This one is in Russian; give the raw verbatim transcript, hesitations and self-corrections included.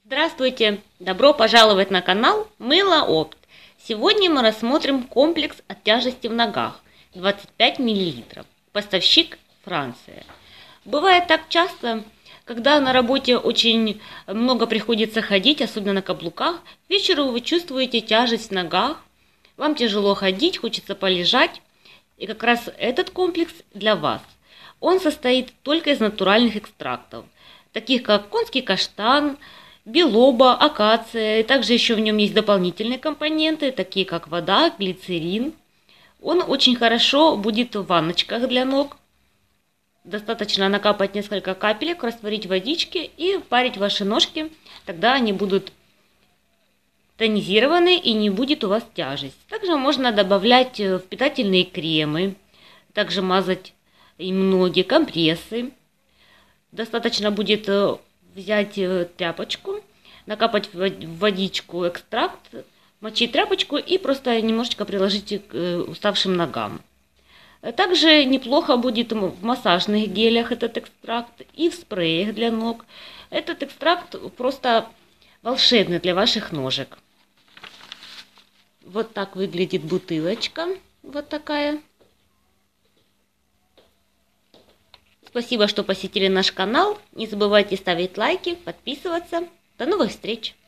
Здравствуйте! Добро пожаловать на канал Мыло Опт. Сегодня мы рассмотрим комплекс от тяжести в ногах двадцать пять миллилитров. Поставщик Франция. Бывает так часто, когда на работе очень много приходится ходить, особенно на каблуках. К вечеру вы чувствуете тяжесть в ногах, вам тяжело ходить, хочется полежать. И как раз этот комплекс для вас. Он состоит только из натуральных экстрактов, таких как конский каштан, белоба, акация. И также еще в нем есть дополнительные компоненты, такие как вода, глицерин. Он очень хорошо будет в ванночках для ног. Достаточно накапать несколько капелек, растворить в водичке и парить ваши ножки. Тогда они будут тонизированы и не будет у вас тяжесть. Также можно добавлять в питательные кремы, также мазать им ноги, компрессы. Достаточно будет взять тряпочку, накапать в водичку экстракт, мочить тряпочку и просто немножечко приложить к уставшим ногам. Также неплохо будет в массажных гелях этот экстракт и в спреях для ног. Этот экстракт просто волшебный для ваших ножек. Вот так выглядит бутылочка, вот такая. Спасибо, что посетили наш канал. Не забывайте ставить лайки, подписываться. До новых встреч!